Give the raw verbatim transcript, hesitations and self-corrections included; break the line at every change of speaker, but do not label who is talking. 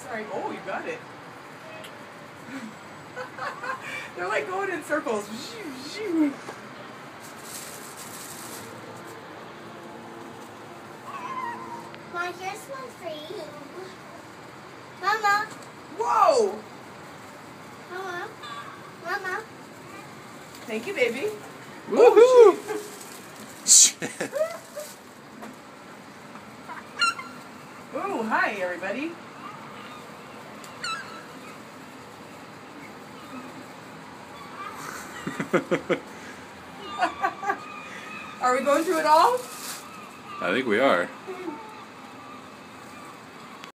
sorry. Oh, you got it. They're like going in circles.
Mom, here's one for you. Mama.
Whoa!
Mama. Mama.
Thank you, baby.
Woohoo!
Oh, hi, everybody. Are we going through it all?
I think we are.